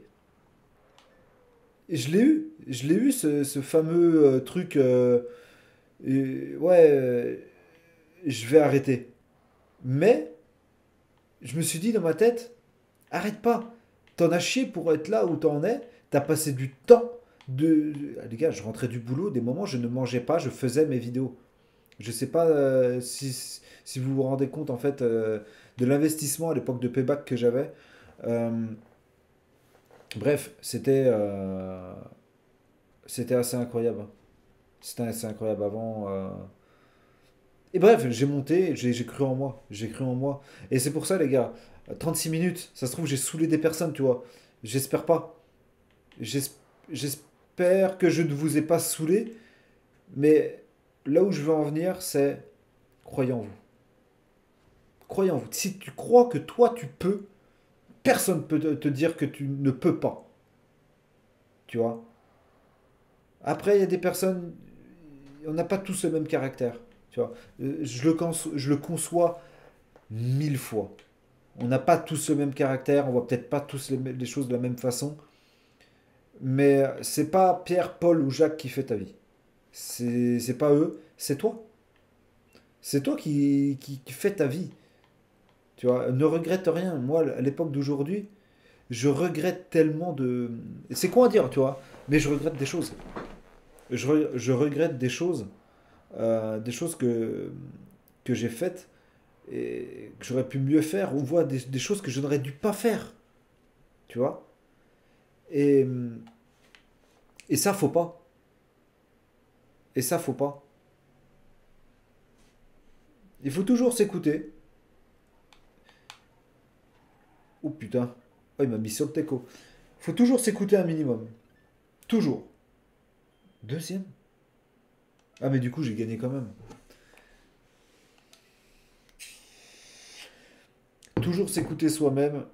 Et je l'ai eu ce fameux truc, ouais, je vais arrêter. Mais je me suis dit dans ma tête, arrête pas. T'en as chié pour être là où t'en es. T'as passé du temps Ah, les gars, je rentrais du boulot, des moments je ne mangeais pas, je faisais mes vidéos. Je sais pas si vous vous rendez compte en fait de l'investissement à l'époque de Payback que j'avais. Euh, bref, c'était assez incroyable. C'était assez incroyable avant. Et bref, j'ai monté, j'ai cru en moi. J'ai cru en moi. Et c'est pour ça, les gars, 36 minutes, ça se trouve, j'ai saoulé des personnes, tu vois. J'espère pas. J'es- J'espère que je ne vous ai pas saoulé. Mais là où je veux en venir, c'est croyez en vous. Croyez en vous. Si tu crois que toi, tu peux, personne ne peut te dire que tu ne peux pas. Tu vois. Après, il y a des personnes, on n'a pas tous le même caractère. Tu vois. Je le conçois 1000 fois. On n'a pas tous le même caractère, on voit peut-être pas tous les choses de la même façon, mais c'est pas Pierre, Paul ou Jacques qui fait ta vie. C'est pas eux, c'est toi. C'est toi qui fais ta vie. Tu vois, ne regrette rien. Moi, à l'époque d'aujourd'hui, je regrette tellement de. C'est quoi à dire, tu vois, mais je regrette des choses. Je regrette des choses que j'ai faites et que j'aurais pu mieux faire, ou voir des choses que je n'aurais dû pas faire, tu vois. Et, et ça, faut pas. Et ça, faut pas. Il faut toujours s'écouter. Oh putain. Oh, il m'a mis sur le teco. Il faut toujours s'écouter un minimum. Toujours. Deuxième. Ah, mais du coup, j'ai gagné quand même. Toujours s'écouter soi-même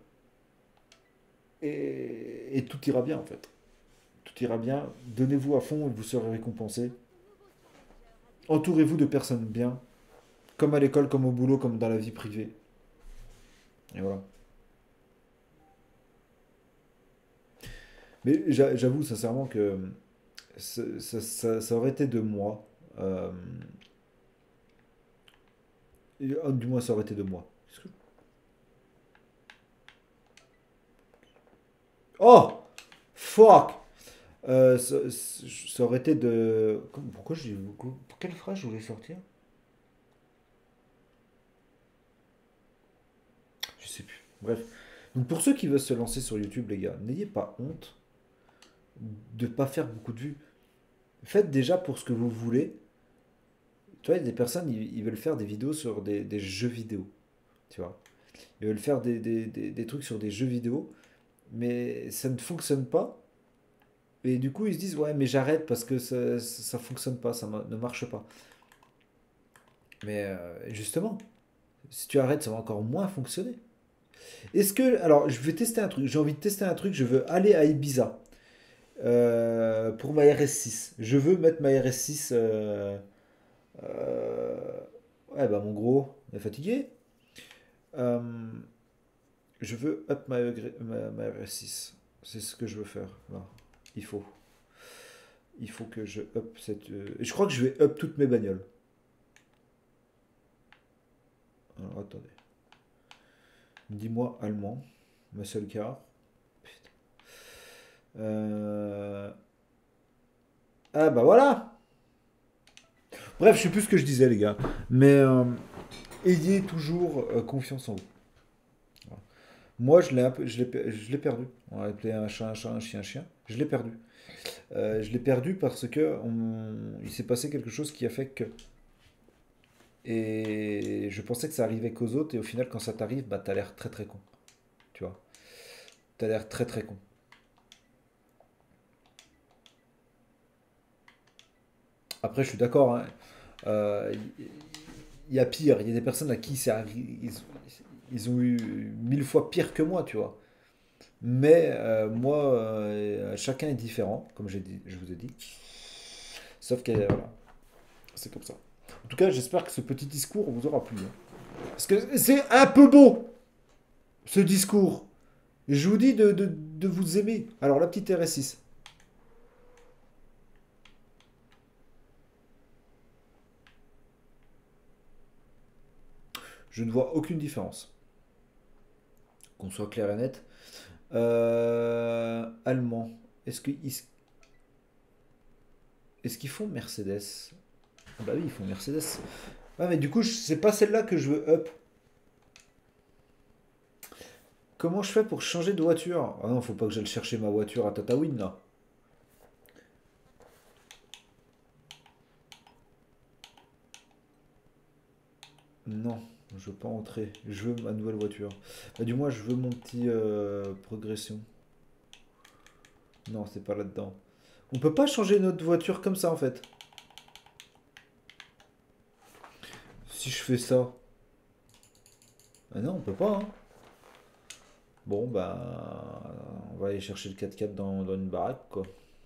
et tout ira bien en fait. Tout ira bien. Donnez-vous à fond et vous serez récompensé. Entourez-vous de personnes bien, comme à l'école, comme au boulot, comme dans la vie privée. Et voilà. Mais j'avoue sincèrement que ça aurait été de moi. euh, du moins, ça aurait été de moi. Oh! Fuck! Ça aurait été de. Pourquoi j'ai. Pour quelle phrase je voulais sortir? Je sais plus. Bref. Donc pour ceux qui veulent se lancer sur YouTube, les gars, n'ayez pas honte de pas faire beaucoup de vues. Faites déjà pour ce que vous voulez. Tu vois, il y a des personnes, ils veulent faire des vidéos sur des jeux vidéo. Tu vois. Ils veulent faire des trucs sur des jeux vidéo, mais ça ne fonctionne pas. Et du coup, ils se disent, ouais, mais j'arrête parce que ça fonctionne pas, ne marche pas. Mais justement, si tu arrêtes, ça va encore moins fonctionner. Est-ce que. Alors, je vais tester un truc. J'ai envie de tester un truc. Je veux aller à Ibiza pour ma RS6. Je veux mettre ma RS6. Ouais, bah, mon gros, on est fatigué. Euh, je veux up ma RS6. C'est ce que je veux faire. Là. Il faut. Il faut que je up cette. Et je crois que je vais up toutes mes bagnoles. Alors, attendez. Dis-moi allemand. Muscle car. Euh, Ah bah voilà. Bref, je sais plus ce que je disais les gars. Mais ayez toujours confiance en vous. Moi, je l'ai perdu. On a appelé un chat un chat, un chien un chien. Je l'ai perdu. Je l'ai perdu parce que il s'est passé quelque chose qui a fait que. Et je pensais que ça arrivait qu'aux autres, et au final, quand ça t'arrive, bah t'as l'air très très con. Tu vois. T'as l'air très très con. Après, je suis d'accord, hein. Euh, Il y a pire. Il y a des personnes à qui ils ont eu 1000 fois pire que moi, tu vois. Mais moi, chacun est différent, comme je vous ai dit. Sauf que voilà, c'est comme ça. En tout cas, j'espère que ce petit discours vous aura plu, hein. Parce que c'est un peu beau, ce discours. Je vous dis de vous aimer. Alors, la petite RS6. Je ne vois aucune différence. Qu'on soit clair et net. Allemand. Est-ce qu'ils font Mercedes? Ah bah oui, ils font Mercedes. Ah, mais du coup, c'est pas celle-là que je veux up. Comment je fais pour changer de voiture? Ah non, faut pas que j'aille chercher ma voiture à Tataouine, là. Non, je veux pas entrer. Je veux ma nouvelle voiture. Bah, du moins, je veux mon petit progression. Non, c'est pas là-dedans. On peut pas changer notre voiture comme ça, en fait. Si je fais ça. Ah non, on peut pas, hein. Bon, bah, on va aller chercher le 4x4 dans une baraque, quoi.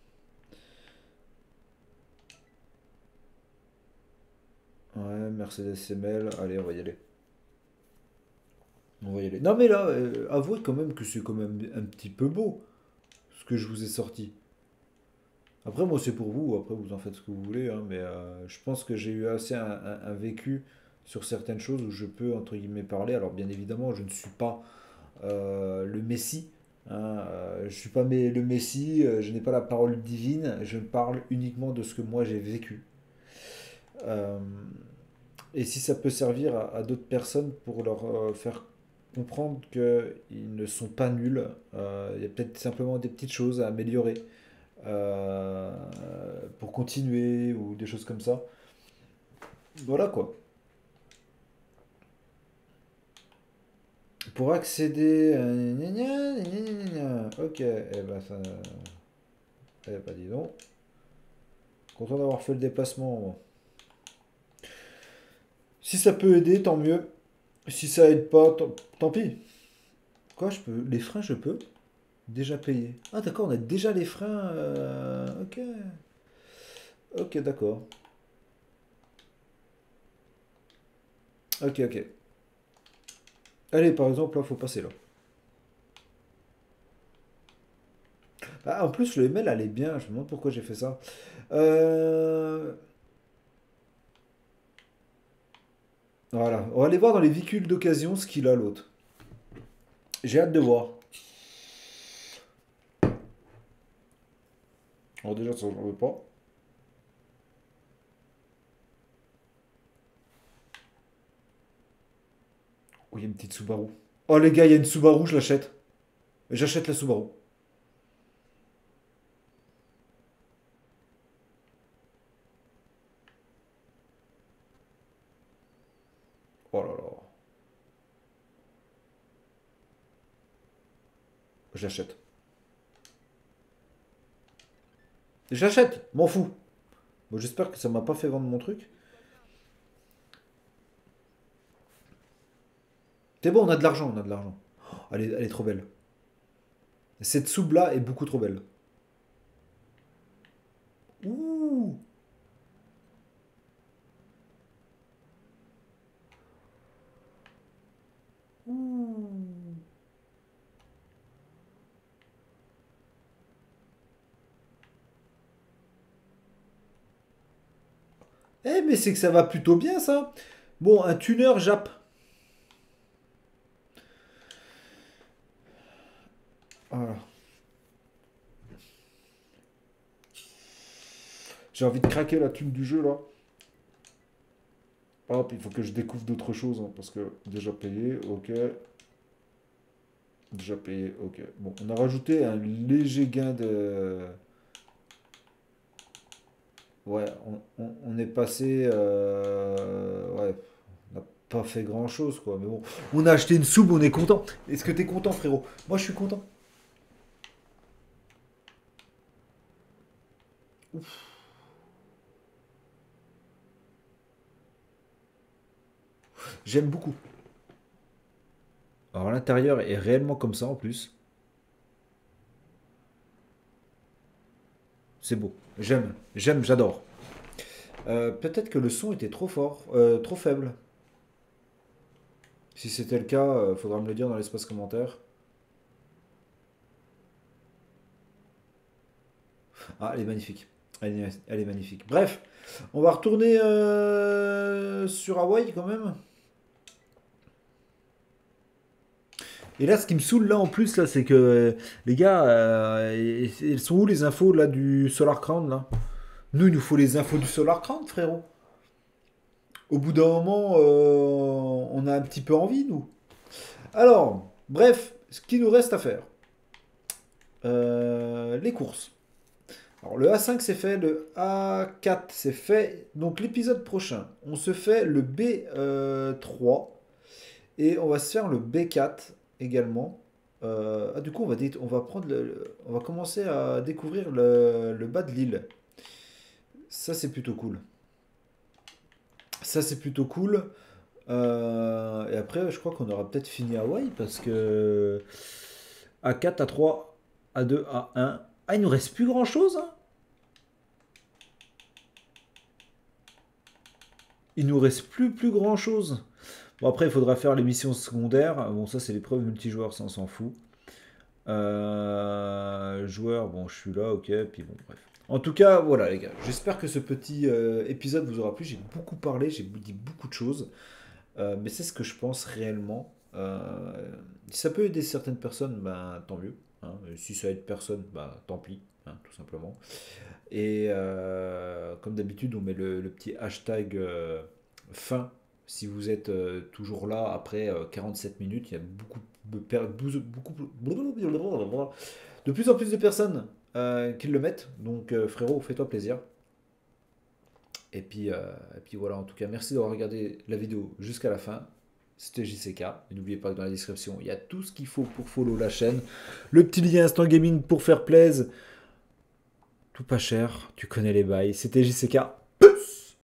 Ouais, Mercedes ML. Allez, on va y aller. On va y aller. Non, mais là, avouez quand même que c'est quand même un petit peu beau, ce que je vous ai sorti. Après, moi, c'est pour vous. Après, vous en faites ce que vous voulez, hein, mais je pense que j'ai eu assez un vécu sur certaines choses où je peux, entre guillemets, parler. Alors, bien évidemment, je ne suis pas le Messie, hein, je ne suis pas le Messie, je n'ai pas la parole divine, je parle uniquement de ce que moi j'ai vécu. Euh, et si ça peut servir à d'autres personnes pour leur faire comprendre qu'ils ne sont pas nuls, il y a peut-être simplement des petites choses à améliorer euh, pour continuer ou des choses comme ça. Voilà quoi. Pour accéder à... gna gna, gna gna gna gna. Ok, eh ben ça... Eh ben dis donc. Content d'avoir fait le déplacement, moi. Si ça peut aider, tant mieux. Si ça aide pas, tant pis. Quoi, je peux... Les freins, je peux? Déjà payé. Ah d'accord, on a déjà les freins. Ok. Ok, d'accord. Ok, ok. Allez, par exemple, là, faut passer là. Ah, en plus, le ML, elle est bien. Je me demande pourquoi j'ai fait ça. Euh, Voilà. On va aller voir dans les véhicules d'occasion ce qu'il a, l'autre. J'ai hâte de voir. Alors déjà, ça, j'en veux pas. Oh, il y a une petite Subaru. Oh, les gars, il y a une Subaru, je l'achète. J'achète la Subaru. Oh là là. J'achète. J'achète, m'en fous. Bon, j'espère que ça m'a pas fait vendre mon truc. C'est bon, on a de l'argent, on a de l'argent. Oh, elle est trop belle. Cette sub-là est beaucoup trop belle. Ouh. Ouh. Eh, mais c'est que ça va plutôt bien, ça. Bon, un tuner Jap. Voilà. J'ai envie de craquer la thune du jeu, là. Hop, il faut que je découvre d'autres choses, hein, parce que déjà payé, ok. Déjà payé, ok. Bon, on a rajouté un léger gain de... Ouais, on est passé... Ouais, on n'a pas fait grand-chose, quoi. Mais bon, on a acheté une soupe, on est content. Est-ce que t'es content, frérot? Moi, je suis content. J'aime beaucoup. Alors, l'intérieur est réellement comme ça, en plus. C'est beau. J'aime, j'adore. Peut-être que le son était trop fort, trop faible. Si c'était le cas, faudra me le dire dans l'espace commentaire. Ah, elle est magnifique. Elle est magnifique. Bref, on va retourner sur Hawaï quand même. Et là, ce qui me saoule là en plus, là, c'est que les gars, elles sont où les infos là du Solar Crown là? Nous, il nous faut les infos du Solar Crown, frérot. Au bout d'un moment, on a un petit peu envie, nous. Alors, bref, ce qu'il nous reste à faire. Les courses. Alors, le A5 c'est fait, le A4 c'est fait. Donc, l'épisode prochain, on se fait le B3 et on va se faire le B4 également. Du coup, on va prendre on va commencer à découvrir le bas de l'île. Ça, c'est plutôt cool. Ça, c'est plutôt cool. Et après, je crois qu'on aura peut-être fini Hawaï parce que A4, A3, A2, A1. Ah, il nous reste plus grand-chose, hein. Il nous reste plus grand-chose. Bon, après, il faudra faire les missions secondaires. Bon, ça, c'est l'épreuve multijoueur, ça, on s'en fout. Joueur, bon, je suis là, ok. Puis bon, bref. En tout cas, voilà, les gars. J'espère que ce petit épisode vous aura plu. J'ai beaucoup parlé, j'ai dit beaucoup de choses. Mais c'est ce que je pense réellement. Si ça peut aider certaines personnes, ben, tant mieux, hein. Si ça aide personne, ben, tant pis, hein, tout simplement. Et comme d'habitude, on met le petit hashtag fin. Si vous êtes toujours là après 47 minutes, il y a de plus en plus de personnes qui le mettent. Donc frérot, fais-toi plaisir. Et puis voilà, en tout cas, merci d'avoir regardé la vidéo jusqu'à la fin. C'était JCK. Et n'oubliez pas que dans la description, il y a tout ce qu'il faut pour follow la chaîne. Le petit lien Instant Gaming pour faire plaisir. Tout pas cher, tu connais les bails. C'était JCK.